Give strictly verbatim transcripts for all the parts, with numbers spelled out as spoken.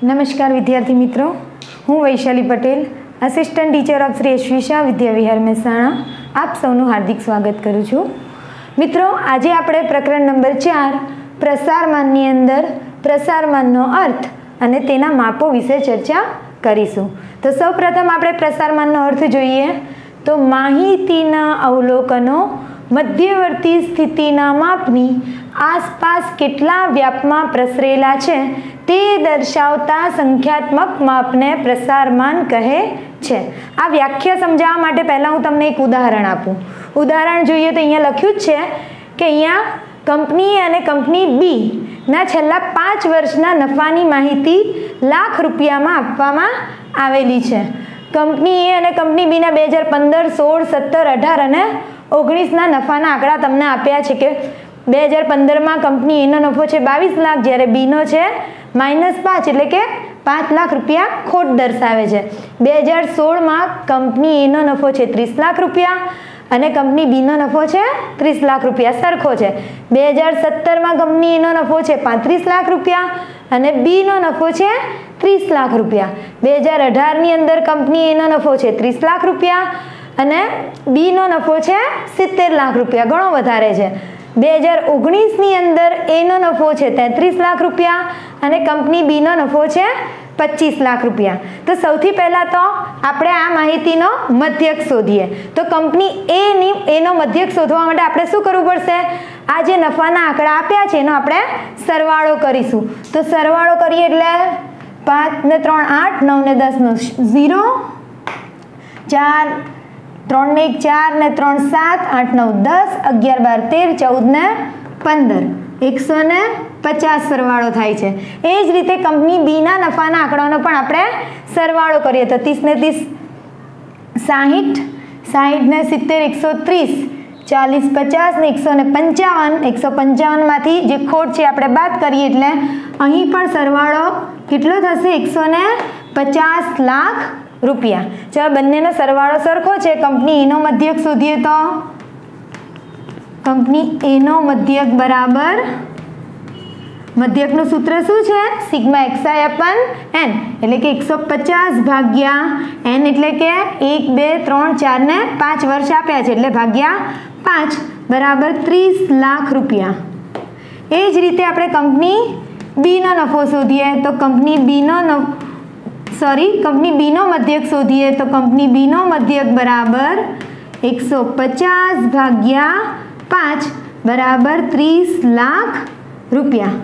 નમસ્કાર વિદ્યાર્થી મિત્રો, હું Vaishali Patel, assistant teacher of Shri Yashvisha Vidyavihar Mehsana આપ સૌનું હાર્દિક સ્વાગત કરું છું. મિત્રો, આજે આપણે પ્રકરણ નંબર ચાર પ્રસારમાનની અંદર પ્રસારમાનનો અર્થ અને તેના માપો વિશે ચર્ચા કરીશું. તો સૌપ્રથમ આપણે પ્રસારમાનનો અર્થ જોઈએ તો માહિતીના અવલોકનો મધ્યવર્તી સ્થિતિના માપની આસપાસ કેટલા વ્યાપમાં પ્રસરેલા છે તે દર્શાવતા સંખ્યાત્મક માપને પ્રસારમાન કહે છે. આ વ્યાખ્યા સમજાવવા માટે પહેલાં હું તમને એક ઉદાહરણ આપું. ઉદાહરણ જોઈએ તો અહીંયા લખ્યું જ છે કે અહીંયા કંપની અને કંપની બી ના છેલ્લા પાંચ વર્ષના નફાની માહિતી લાખ રૂપિયામાં આપવામાં આવેલી છે. કંપની એ અને કંપની બીના બે હજાર પંદર સોળ સત્તર અઢાર અને ઓગણીસના નફાના આંકડા તમને આપ્યા છે કે બે હજાર પંદરમાં કંપની એનો નફો છે બાવીસ લાખ, જ્યારે બીનો છે માઇનસ પાંચ એટલે કે પાંચ લાખ રૂપિયા ખોટ દર્શાવે છે. બે હજાર સોળમાં કંપની એનો નફો છે ત્રીસ લાખ રૂપિયા અને કંપની બીનો નફો છે ત્રીસ લાખ રૂપિયા સરખો છે. બે હજાર સત્તરમાં કંપની એનો નફો છે પાંત્રીસ લાખ રૂપિયા અને બીનો નફો છે ત્રીસ લાખ રૂપિયા. બે હજાર અઢારની અંદર કંપની એનો નફો છે ત્રીસ લાખ રૂપિયા અને બીનો નફો છે સિત્તેર લાખ રૂપિયા, ઘણો વધારે છે. બે હજાર ઓગણીસની અંદર એનો નફો છે તેત્રીસ લાખ રૂપિયા અને કંપની બીનો નફો છે પચીસ લાખ રૂપિયા. તો સૌથી પહેલાં તો આપણે આ માહિતીનો મધ્યક શોધીએ. તો કંપની એની એનો મધ્યક શોધવા માટે આપણે શું કરવું પડશે? આ જે નફાના આંકડા આપ્યા છે એનો આપણે સરવાળો કરીશું. તો સરવાળો કરીએ એટલે પાંચ ને ત્રણ આઠ, નવ ને દસ નો ઝીરો, ચાર ત્રણ ને એક ચાર ને ત્રણ સાત, આઠ નવ દસ, અગિયાર બાર તેર, ચૌદ ને પંદર, એકસો ને પચાસ સરવાળો થાય છે. એ જ રીતે કંપની બીના નફાના આંકડાનો પણ આપણે સરવાળો કરીએ તો ત્રીસ ને ત્રીસ સાહીઠ, સાહીઠ ને સિત્તેર એકસો ત્રીસ, ચાલીસ પચાસ ને એકસો ને પંચાવન, એકસો પંચાવનમાંથી જે ખોટ છે આપણે બાદ કરીએ એટલે અહીં પણ સરવાળો કેટલો થશે? એકસો ને પચાસ લાખ રૂપિયા. ચાલો, બંનેનો સરવાળો સરખો છે. કંપની એનો મધ્યક શોધીએ તો કંપની એનો મધ્યક બરાબર, મધ્યકનું સૂત્ર શું છે? સિગ્મા એક્સઆઈ અપન એન, એટલે કે એકસો પચાસ ભાગ્યા એન એટલે કે એક બે ત્રણ ચાર ને પાંચ વર્ષ આપ્યા છે એટલે ભાગ્યા પાંચ બરાબર ત્રીસ લાખ રૂપિયા. એ જ રીતે આપણે કંપની બીનો નફો શોધીએ તો કંપની બીનો નફો સોરી કંપની બીનો મધ્યક શોધીએ તો કંપની બીનો મધ્યક બરાબર એકસો પચાસ ભાગ્યા પાંચ બરાબર ત્રીસ લાખ રૂપિયા.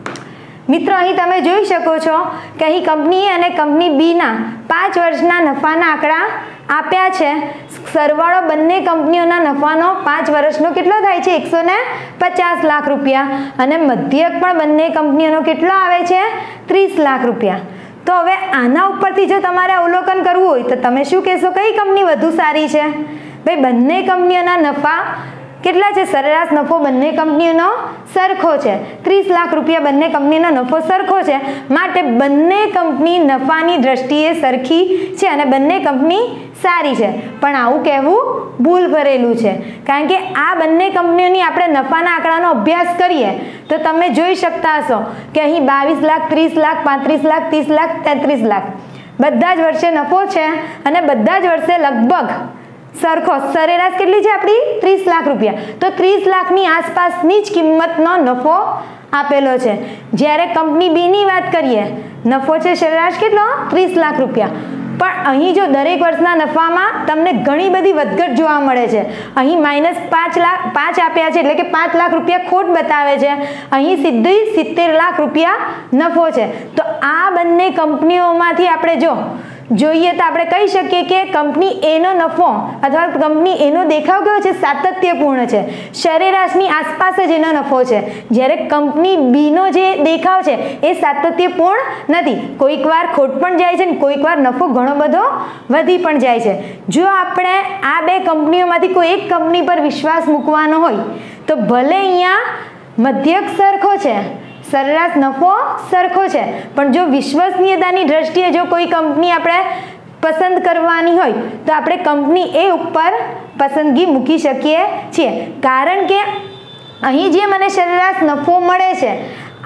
મિત્રો, અહીં તમે જોઈ શકો છો કે અહીં કંપની અને કંપની બીના પાંચ વર્ષના નફાના આંકડા આપ્યા છે. સરવાળો બંને કંપનીઓના નફાનો પાંચ વર્ષનો કેટલો થાય છે? એકસો ને પચાસ લાખ રૂપિયા અને મધ્યક પણ બંને કંપનીઓનો કેટલો આવે છે? ત્રીસ લાખ રૂપિયા. તો હવે આના ઉપરથી જો તમારે અવલોકન કરવું હોય તો તમે શું કહેશો? કઈ કંપની વધુ સારી છે? ભાઈ, બંને કંપનીઓના નફા કેટલા છે? સરેરાશ નફો બંને કંપનીઓનો સરખો છે, ત્રીસ લાખ રૂપિયા બંને કંપનીનો નફો સરખો છે, માટે બંને કંપની નફાની દ્રષ્ટિએ સરખી છે અને બંને કંપની સારી છે. પણ આવું કહેવું ભૂલ ભરેલું છે, કારણ કે આ બંને કંપનીઓની આપણે નફાના આંકડાનો અભ્યાસ કરીએ તો તમે જોઈ શકતા હશો કે અહીં બાવીસ લાખ, ત્રીસ લાખ, પાંત્રીસ લાખ, ત્રીસ લાખ, તેત્રીસ લાખ બધા જ વર્ષે નફો છે અને બધા જ વર્ષે લગભગ સરખો સરેરાશ કેટલી છે આપણી? ત્રીસ લાખ રૂપિયા. તો ત્રીસ લાખની આસપાસની જ કિંમતનો નફો આપેલો છે. જ્યારે કંપની બીની વાત કરીએ, નફો છે સરેરાશ કેટલો? ત્રીસ લાખ રૂપિયા. પણ અહીં જો દરેક વર્ષના નફામાં તમને ઘણી બધી વધઘટ જોવા મળે છે. અહીં માઇનસ પાંચ લાખ પાંચ આપ્યા છે એટલે કે પાંચ લાખ રૂપિયા ખોટ બતાવે છે. અહીં સીધી સિત્તેર લાખ રૂપિયા નફો છે. તો આ બંને કંપનીઓમાંથી આપણે જો જોઈએ તો આપણે કહી શકીએ કે કંપની એનો નફો અથવા કંપની એનો દેખાવ કેવો છે? સાતત્યપૂર્ણ છે, સરેરાશની આસપાસ જ એનો નફો છે. જ્યારે કંપની બીનો જે દેખાવ છે એ સાતત્યપૂર્ણ નથી, કોઈક વાર ખોટ પણ જાય છે ને કોઈક વાર નફો ઘણો બધો વધી પણ જાય છે. જો આપણે આ બે કંપનીઓમાંથી કોઈ એક કંપની પર વિશ્વાસ મૂકવાનો હોય તો ભલે અહીંયા મધ્યક સરખો છે, સરેરાશ નફો સરખો છે, પણ જો વિશ્વસનીયતાની દ્રષ્ટિએ જો કોઈ કંપની આપણે પસંદ કરવાની હોય તો આપણે કંપની એ ઉપર પસંદગી મૂકી શકીએ છીએ. કારણ કે અહીં જે મને સરેરાશ નફો મળે છે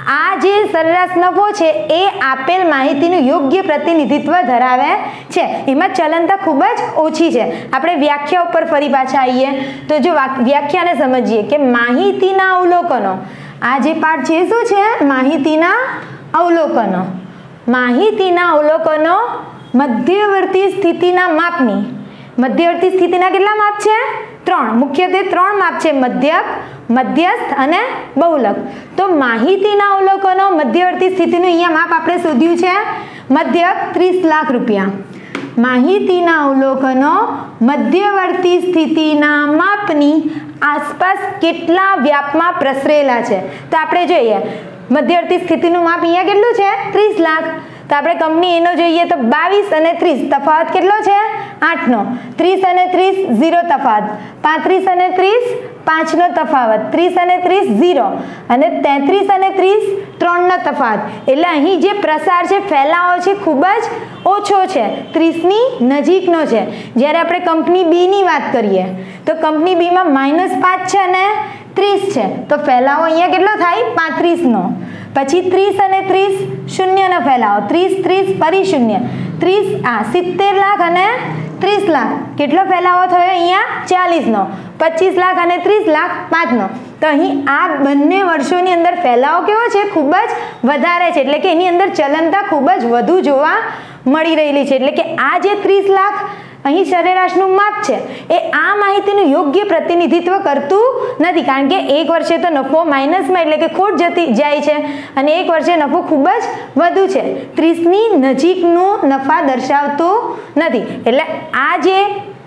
આ જે સરેરાશ નફો છે એ આપેલ માહિતીનું યોગ્ય પ્રતિનિધિત્વ ધરાવે છે, એમાં ચલનતા ખૂબ જ ઓછી છે। આપણે વ્યાખ્યા ઉપર ફરી પાછા આવીએ તો જો વ્યાખ્યાને સમજીએ કે માહિતીના અવલોકનો, આ જે પાઠ છે શું છે? માહિતીના અવલોકનો। માહિતીના અવલોકનો મધ્યવર્તી સ્થિતિના માપની, મધ્યવર્તી સ્થિતિના કેટલા માપ છે? ત્રણ, મુખ્યત્વે ત્રણ માપ છે, મધ્યક, મધ્યસ્થ અને બહુલક। તો માહિતીના અવલોકનો મધ્યવર્તી સ્થિતિનું અહીંયા માપ આપણે શોધ્યું છે મધ્યક ત્રીસ લાખ રૂપિયા। માહિતીના અવલોકનો મધ્યવર્તી સ્થિતિના માપની આસપાસ કેટલા વ્યાપમાં પ્રસરેલા છે? તો આપણે જોઈએ મધ્યવર્તી સ્થિતિનું માપ અહીંયા કેટલું છે? ત્રીસ લાખ। તો આપણે કંપની એનો જોઈએ તો બાવીસ અને ત્રીસ તફાવત કેટલો છે? આઠ નો। ત્રીસ અને ત્રીસ ઝીરો તફાવત, પાંત્રીસ અને ત્રીસ પાંચ નો તફાવત, ત્રીસ અને ત્રીસ ઝીરો અને તેત્રીસ અને ત્રીસ ત્રણ નો તફાવત। એટલે અહીં જે પ્રસાર છે, ફેલાવો છે, ખૂબ જ ઓછો છે, ત્રીસ ની નજીકનો છે। જ્યારે આપણે કંપની બી ની વાત કરીએ તો કંપની બી માં માઇનસ પાંચ છે અને ત્રીસ છે, તો ફેલાવો અહીંયા કેટલો થાય? પાંત્રીસ નો। પછી ત્રીસ અને ત્રીસ શૂન્ય નો ફેલાવો, ત્રીસ ત્રીસ ફરી શૂન્ય, ત્રીસ આ સિત્તેર લાખ અને ત્રીસ લાખ કેટલો ફેલાવો થયો અહીંયા? ચાલીસ નો। પચીસ લાખ અને ત્રીસ લાખ પાંચ નો। તો અહીં આ બંને વર્ષોની અંદર ફેલાવો કેવો છે? ખૂબ જ વધારે છે, એટલે કે એની અંદર ચલનતા ખૂબ જ વધુ જોવા મળી રહેલી છે। એટલે કે આ જે ત્રીસ લાખ અહીં સરેરાશનું માપ છે એ આ માહિતીનું યોગ્ય પ્રતિનિધિત્વ કરતું નથી, કારણ કે એક વર્ષે તો નફો માઇનસમાં એટલે કે ખોટ જતી જાય છે અને એક વર્ષે નફો ખૂબ જ વધુ છે, ત્રીસની નજીકનું નફા દર્શાવતું નથી। એટલે આ જે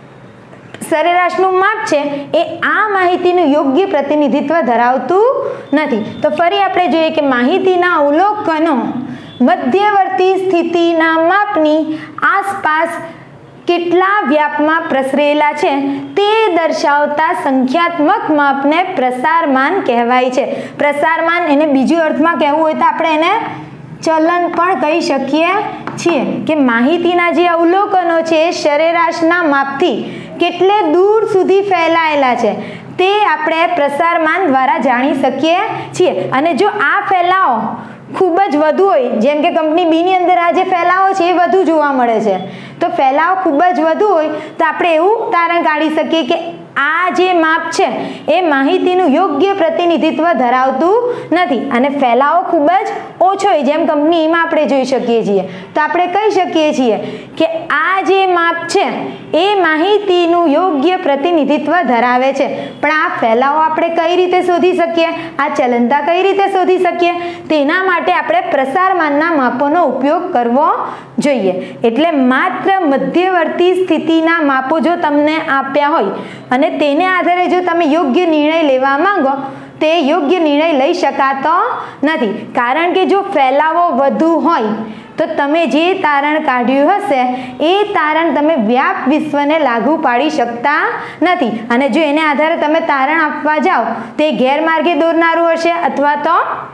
સરેરાશનું માપ છે એ આ માહિતીનું યોગ્ય પ્રતિનિધિત્વ ધરાવતું નથી। તો ફરી આપણે જોઈએ કે માહિતીના અવલોકનો મધ્યવર્તી સ્થિતિના માપની આસપાસ કેટલા વ્યાપમાં પ્રસરેલા છે તે દર્શાવતા સંખ્યાત્મક માપને પ્રસારમાન કહેવાય છે। પ્રસારમાન એને બીજું અર્થમાં કહેવું હોય તો આપણે એને ચલન પણ કહી શકીએ છીએ કે માહિતીના જે અવલોકનો છે એ સરેરાશના માપથી કેટલે દૂર સુધી ફેલાયેલા છે તે આપણે પ્રસારમાન દ્વારા જાણી શકીએ છીએ। અને જો આ ફેલાવો ખૂબ જ વધુ હોય, જેમ કે કંપની બી ની અંદર આ જે ફેલાવો છે એ વધુ જોવા મળે છે, તો ફેલાવો ખૂબ જ વધુ હોય તો આપણે એવું તારણ કાઢી શકીએ કે આ જે માપ છે એ માહિતીનું યોગ્ય પ્રતિનિધિત્વ ધરાવતું નથી અને ફેલાવો ખૂબ જ ઓછો હોય, જેમ કંપની એમાં આપણે જોઈ શકીએ છીએ। તો આપણે કહી શકીએ છીએ કે આ જે માપ છે એ માહિતીનું યોગ્ય પ્રતિનિધિત્વ ધરાવે છે। પણ આ ફેલાવો આપણે કઈ રીતે શોધી શકીએ? આ ચલનતા કઈ રીતે શોધી શકીએ? તેના માટે આપણે પ્રસારમાનના માપોનો ઉપયોગ કરવો જોઈએ। એટલે માત્ર મધ્યવર્તી સ્થિતિના માપો જો તમને આપ્યા હોય અને તેને આધારે જો તમે યોગ્ય નિર્ણય લેવા માંગો તે યોગ્ય નિર્ણય લઈ શકાતો નથી, કારણ કે જો ફેલાવો વધુ હોય તો તમે જે તારણ કાઢ્યું હશે એ તારણ તમે વ્યાપ વિશ્વને લાગુ પાડી શકતા નથી અને જો એને આધારે તમે તારણ આપવા જાઓ તે ગેરમાર્ગે દોરનારું હશે અથવા તો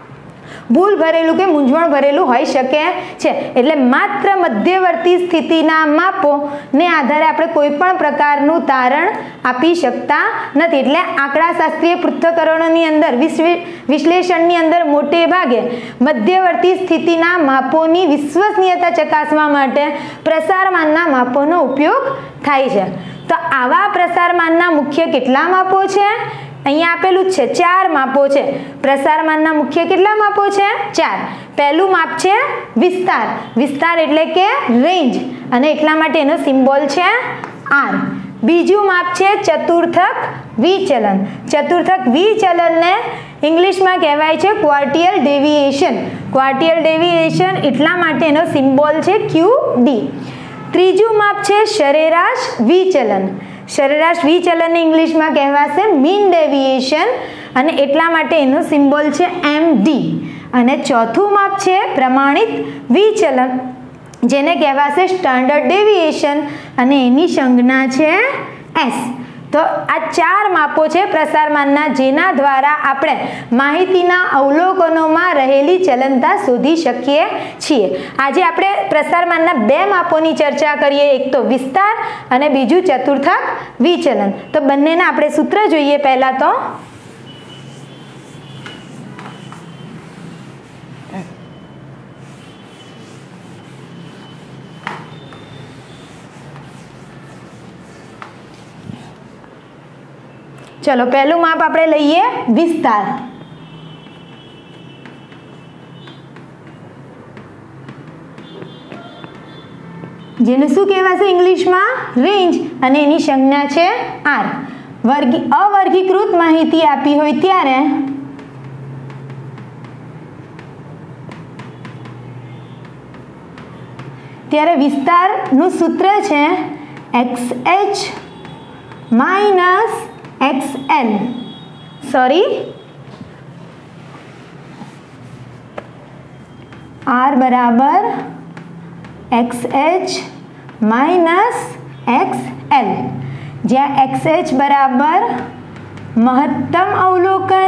ભૂલ ભરેલું કે મૂંઝવણ ભરેલું હોઈ શકે છે। એટલે માત્ર મધ્યવર્તી સ્થિતિના માપોને આધારે આપણે કોઈ પણ પ્રકારનું તારણ આપી શકતા નથી। એટલે આંકડાશાસ્ત્રીય પૃથ્થકરણોની અંદર વિશ્લેષણની અંદર મોટે ભાગે મધ્યવર્તી સ્થિતિના માપોની વિશ્વસનીયતા ચકાસવા માટે પ્રસારમાનના માપોનો ઉપયોગ થાય છે। તો આવા પ્રસારમાનના મુખ્ય કેટલા માપો છે? અહીંયા આપેલું છે ચાર માપો છે। પ્રસારમાનના મુખ્ય કેટલા માપો છે? ચાર। પહેલું માપ છે વિસ્તાર, વિસ્તાર એટલે કે રેન્જ અને એટલા માટે એનો સિમ્બોલ છે આર। બીજું માપ છે ચતુર્થક વિચલન, ચતુર્થક વિચલનને ઇંગ્લિશમાં કહેવાય છે ક્વાર્ટિયલ ડેવિએશન, ક્વાર્ટિયલ ડેવિએશન એટલા માટે એનો સિમ્બોલ છે ક્યુ ડી। ત્રીજું માપ છે સરેરાશ વિચલન, સરેરાશ વિચલનને ઇંગ્લિશમાં કહેવાશે મીન ડેવિએશન અને એટલા માટે એનો સિમ્બોલ છે એમ ડી। અને ચોથું માપ છે પ્રમાણિત વિચલન જેને કહેવાશે સ્ટાન્ડર્ડ ડેવિએશન અને એની સંજ્ઞા છે એસ। તો આ ચાર માપો છે પ્રસારમાનના જેના દ્વારા આપણે માહિતીના અવલોકનોમાં રહેલી ચલનતા શોધી શકીએ છીએ। આજે આપણે પ્રસારમાનના બે માપોની ચર્ચા કરીએ, એક તો વિસ્તાર અને બીજું ચતુર્થક વિચલન। તો બંનેના આપણે સૂત્ર જોઈએ। પહેલા તો ચલો પહેલું માપ આપણે લઈએ વિસ્તાર. જેને શું કહેવાશે ઇંગ્લિશમાં? રેન્જ. અને એની સંજ્ઞા છે આર. વર્ગી અવર્ગીકૃત માહિતી આપી હોય ત્યારે ત્યારે વિસ્તારનું સૂત્ર છે X H minus X L. Sorry, R બરાબર X H minus X L, જ્યાં એક્સ એચ બરાબર મહત્તમ અવલોકન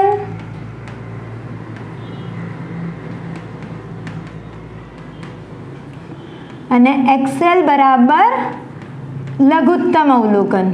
અને એક્સએલ બરાબર લઘુત્તમ અવલોકન.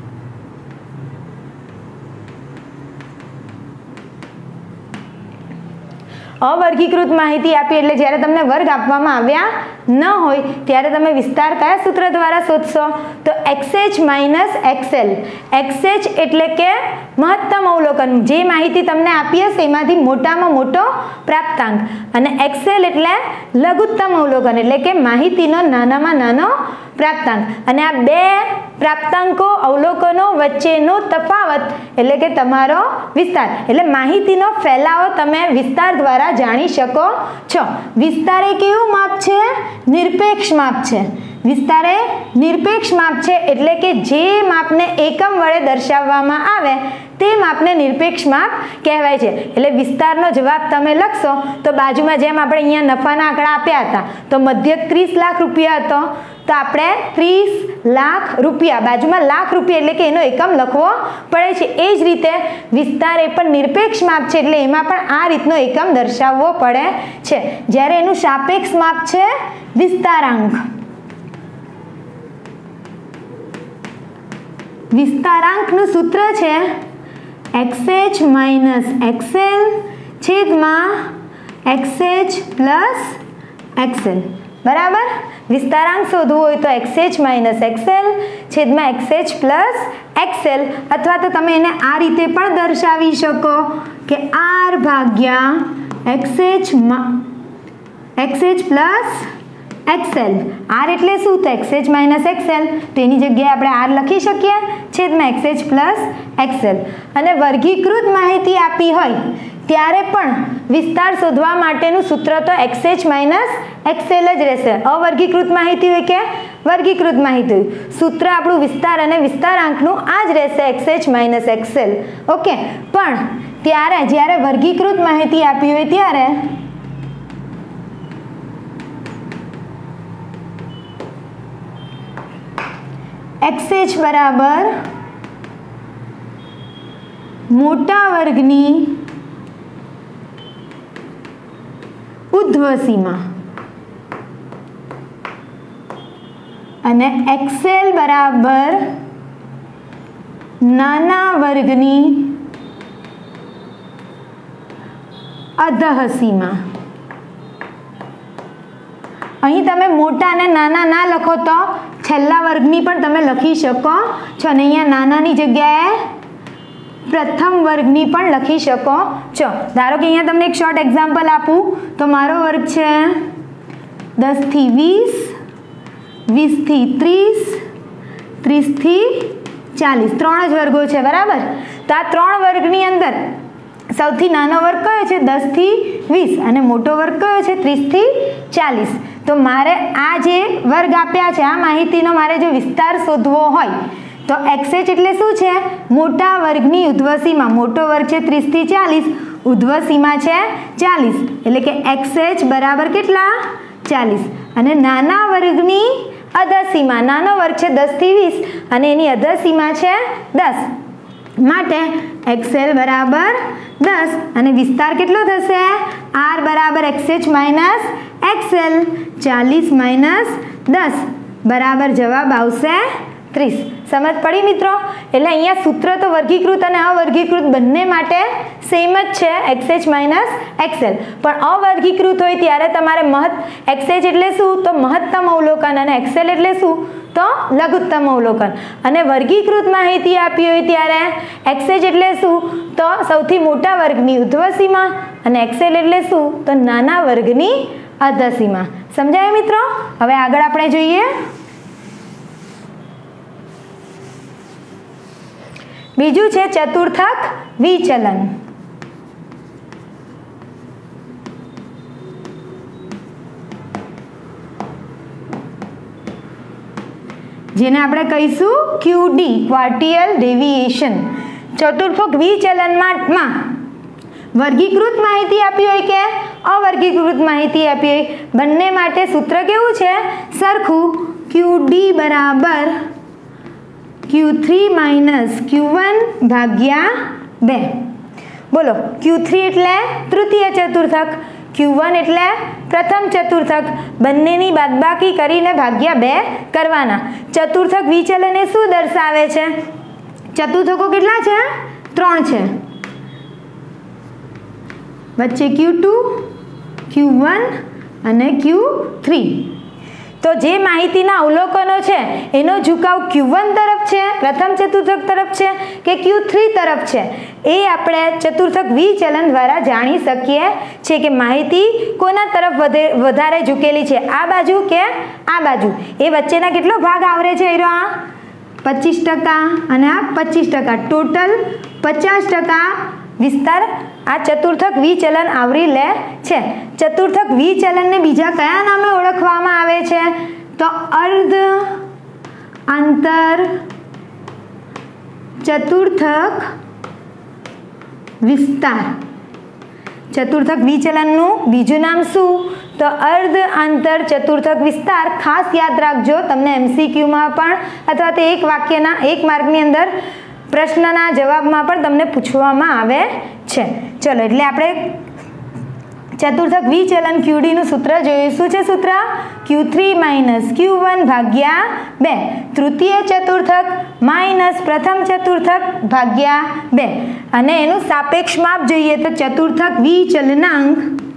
અવર્ગીકૃત માહિતી આપી એટલે જ્યારે તમને વર્ગ આપવામાં આવ્યા ન હોય ત્યારે તમે વિસ્તાર કયા સૂત્ર દ્વારા શોધશો? તો X H minus X L. X H એટલે કે મહત્તમ અવલોકન, જે માહિતી તમને આપી હશે એમાંથી મોટામાં મોટો પ્રાપ્તાંક, અને એક્સએલ એટલે લઘુત્તમ અવલોકન એટલે કે માહિતીનો નાનામાં નાનો પ્રાપ્તાંક. અને આ બે પ્રાપ્તાંકો અવલોકનો વચ્ચેનો તફાવત એટલે કે તમારો વિસ્તાર. એટલે માહિતીનો ફેલાવો તમે વિસ્તાર દ્વારા જાણી શકો છો. વિસ્તાર એ કેવું માપ છે? નિરપેક્ષ માપ છે. વિસ્તાર એ નિરપેક્ષ માપ છે એટલે કે જે માપને એકમ વડે દર્શાવવામાં આવે તે માપને નિરપેક્ષ માપ કહેવાય છે. એટલે વિસ્તારનો જવાબ તમે લખશો તો બાજુમાં જેમ આપણે અહીંયા નફાના આંકડા આપ્યા હતા તો મધ્યક ત્રીસ લાખ રૂપિયા હતો, તો આપણે ત્રીસ લાખ રૂપિયા બાજુમાં લાખ રૂપિયા એટલે કે એનો એકમ લખવો પડે છે. એ જ રીતે વિસ્તાર એ પણ નિરપેક્ષ માપ છે એટલે એમાં પણ આ રીતનો એકમ દર્શાવવો પડે છે. જ્યારે એનું સાપેક્ષ માપ છે વિસ્તારાંક. વિસ્તારાંકનું સૂત્ર છે એક્સ એચ માઇનસ એક્સએલ છેદમાં એક્સ એચ પ્લસ એક્સએલ. બરાબર? વિસ્તારાંક શોધવું હોય તો એક્સ એચ માઇનસ એક્સએલ છેદમાં એક્સ એચ પ્લસ એક્સએલ, અથવા તો તમે એને આ રીતે પણ દર્શાવી શકો કે આર ભાગ્યા X H X H plus X L. R એટલે શું? તો એક્સ એચ માઇનસ એક્સએલ, તો એની જગ્યાએ આપણે આર લખી શકીએ છેદમાં એક્સ એચ પ્લસ એક્સએલ. અને વર્ગીકૃત માહિતી આપી હોય ત્યારે પણ વિસ્તાર શોધવા માટેનું સૂત્ર તો એક્સ એચ માઇનસ એક્સએલ જ રહેશે. અવર્ગીકૃત માહિતી હોય કે વર્ગીકૃત માહિતી હોય, સૂત્ર આપણું વિસ્તાર અને વિસ્તારાંકનું આ જ રહેશે X H minus X L. Okay, પણ ત્યારે જ્યારે વર્ગીકૃત માહિતી આપી હોય ત્યારે એક્સ એચ બરાબર મોટા વર્ગની ઉર્ધ્વ સીમા અને એક્સએલ બરાબર નાના વર્ગની અધઃ સીમા. અહીં તમે મોટા અને નાના ના લખો તો છેલ્લા વર્ગની પણ તમે લખી શકો છો, અને અહીંયા નાનાની જગ્યાએ પ્રથમ વર્ગની પણ લખી શકો છો. ધારો કે અહીંયા તમને એક શોર્ટ એક્ઝામ્પલ આપું તો મારો વર્ગ છે દસ થી વીસ, વીસ થી ત્રીસ, ત્રીસ થી ચાલીસ, ત્રણ જ વર્ગો છે. બરાબર? તો આ ત્રણ વર્ગની અંદર સૌથી નાનો વર્ગ કયો છે? દસ થી વીસ, અને મોટો વર્ગ કયો છે? ત્રીસ થી ચાલીસ. તો મારે આ જે વર્ગ આપ્યા છે આ માહિતીનો મારે જો વિસ્તાર શોધવો હોય તો એક્સ એચ એટલે શું છે? મોટા વર્ગની ઉર્ધ્વ સીમા. મોટો વર્ગ છે ત્રીસ થી ચાલીસ, ઉર્ધ્વ સીમા છે ચાલીસ, એટલે કે એક્સ એચ બરાબર કેટલા? ચાલીસ. અને નાના વર્ગની અધઃ સીમા, નાનો વર્ગ છે દસ થી વીસ અને એની અધઃ સીમા છે દસ, માટે એક્સએલ બરાબર દસ. અને વિસ્તાર કેટલો થશે? આર બરાબર એક્સ એચ માઇનસ એક્સએલ, ચાલીસ માઇનસ દસ બરાબર જવાબ આવશે ત્રીસ। સમજ પડી મિત્રો? એટલે અહીંયા સૂત્ર તો વર્ગીકૃત અને અવર્ગીકૃત બંને માટે સેમ જ છે, એક્સએચ માઇનસ એક્સએલ, પણ અવર્ગીકૃત હોય ત્યારે તમારે મહત્ એક્સએચ એટલે શું તો મહત્તમ અવલોકન અને એક્સએલ એટલે શું તો લઘુત્તમ અવલોકન, અને વર્ગીકૃત માહિતી આપી હોય ત્યારે એક્સએચ એટલે શું તો સૌથી મોટા વર્ગની ઉર્ધ્વસીમા અને એક્સએલ એટલે શું તો નાના વર્ગની અધસીમા। સમજાય મિત્રો? હવે આગળ આપણે જોઈએ બીજું છે ચતુર્થક વિચલન। જેને આપણે કહીશું ક્યુડી ક્વાર્ટિયલ ડેવિએશન। ચતુર્થક વિચલનમાં વર્ગીકૃત માહિતી આપી હોય કે અવર્ગીકૃત માહિતી આપી હોય, બંને માટે સૂત્ર કેવું છે સરખું, ક્યુડી બરાબર Q three minus Q one ભાગ્યા બે। બોલો, ક્યુ થ્રી એટલે તૃતીય ચતુર્થક, ક્યુ વન એટલે પ્રથમ ચતુર્થક, બંનેની બાદબાકી કરીને ભાગ્યા બે કરવાના। ચતુર્થક વિચલન એ શું દર્શાવે છે? ચતુર્થકો કેટલા છે? ત્રણ છે, વચ્ચે ક્યુ ટુ, ક્યુ વન અને ક્યુ થ્રી। તો જે માહિતીના અવલોકનો છે એનો ઝુકાવ ક્યુ વન તરફ છે, પ્રથમ ચતુર્થક તરફ છે કે ક્યુ થ્રી તરફ છે, એ આપણે ચતુર્થક વિચલન દ્વારા જાણી શકીએ છીએ કે માહિતી કોના તરફ વધે વધારે ઝૂકેલી છે, આ બાજુ કે આ બાજુ। એ વચ્ચેના કેટલો ભાગ આવરે છે? એનો આ પચીસ ટકા અને આ પચીસ ટકા, ટોટલ પચાસ ટકા વિસ્તાર આ ચતુર્થક વિચલન આવરી લે છે। ચતુર્થક વિચલનને બીજા કયા નામે ઓળખવામાં આવે છે તો અર્ધ આંતર ચતુર્થક વિસ્તાર। ચતુર્થક વિચલનનું બીજું નામ શું તો અર્ધ આંતર ચતુર્થક વિસ્તાર। ખાસ યાદ રાખજો, તમને એમસીક્યુમાં પણ અથવા તો એક વાક્યના એક માર્કની અંદર પ્રશ્નના જવાબમાં પણ તમને પૂછવામાં આવે છે। ચલો, એટલે આપણે ચતુર્થક વિચલન ક્યુડીનું સૂત્ર જોયું। શું છે સૂત્ર? Q three minus Q one ભાગ્યા બે, તૃતીય ચતુર્થક માઇનસ પ્રથમ ચતુર્થક ભાગ્યા બે, અને એનું સાપેક્ષ માપ જોઈએ તો ચતુર્થક વિચલનાંક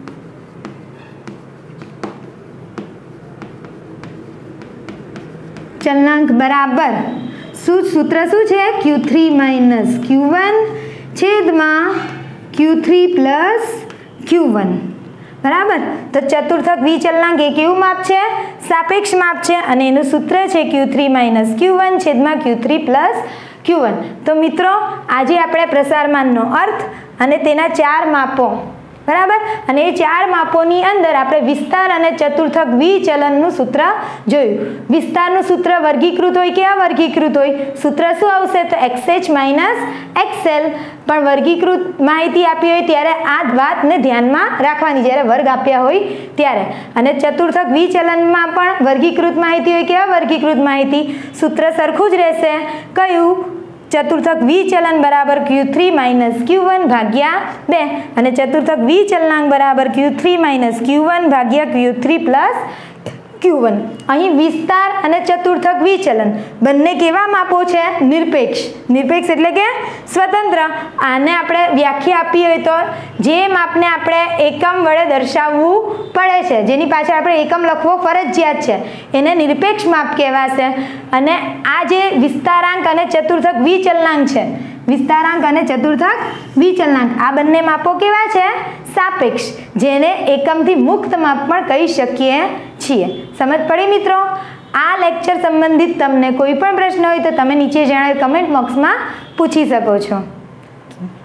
ચલનાંક બરાબર શું સૂત્ર શું છે? Q three minus Q one છેદમાં Q three plus Q one બરાબર। તો ચતુર્થક વિચલનાંક એ કેવું માપ છે? સાપેક્ષ માપ છે, અને એનું સૂત્ર છે Q three minus Q one છેદમાં Q three plus Q one. તો મિત્રો, આજે આપણે પ્રસારમાનનો અર્થ અને તેના ચાર માપો બરાબર, અને એ ચાર માપોની અંદર આપણે વિસ્તાર અને ચતુર્થક વિચલનનું સૂત્ર જોયું। વિસ્તારનું સૂત્ર વર્ગીકૃત હોય કે અવર્ગીકૃત હોય? સૂત્ર શું આવશે તો એક્સએચ માઇનસ એક્સએલ, પણ વર્ગીકૃત માહિતી આપી હોય ત્યારે આ વાતને ધ્યાનમાં રાખવાની જ્યારે વર્ગ આપ્યા હોય ત્યારે। અને ચતુર્થક વિચલનમાં પણ વર્ગીકૃત માહિતી હોય કે અવર્ગીકૃત માહિતી, સૂત્ર સરખું જ રહેશે। કયું? ચતુર્થક વિચલન બરાબર Q three minus Q one ભાગ્યા બે, અને ચતુર્થક વિચલનાંક બરાબર Q three minus Q one ભાગ્યા Q three plus Q one. અહીં વિસ્તાર અને ચતુર્થક વિચલન બંને કેવા માપો છે? નિરપેક્ષ। નિરપેક્ષ એટલે કે સ્વતંત્ર। આને આપણે વ્યાખ્યા આપી હોય તો જે માપને આપણે એકમ વડે દર્શાવવું પડે છે, જેની પાછળ આપણે એકમ લખવો ફરજિયાત છે, એને નિરપેક્ષ માપ કહેવાશે। અને આ જે વિસ્તારાંક અને ચતુર્થક વિચલનાંક છે, વિસ્તારાંક અને ચતુર્થક વિચલનાંક આ બંને માપો કેવા છે? સાપેક્ષ, જેને એકમથી મુક્ત માપ પણ કહી શકીએ છીએ। સમજ પડી મિત્રો? આ લેક્ચર સંબંધિત તમને કોઈ પણ પ્રશ્ન હોય તો તમે નીચે જણાવેલ કમેન્ટ બોક્સમાં પૂછી શકો છો।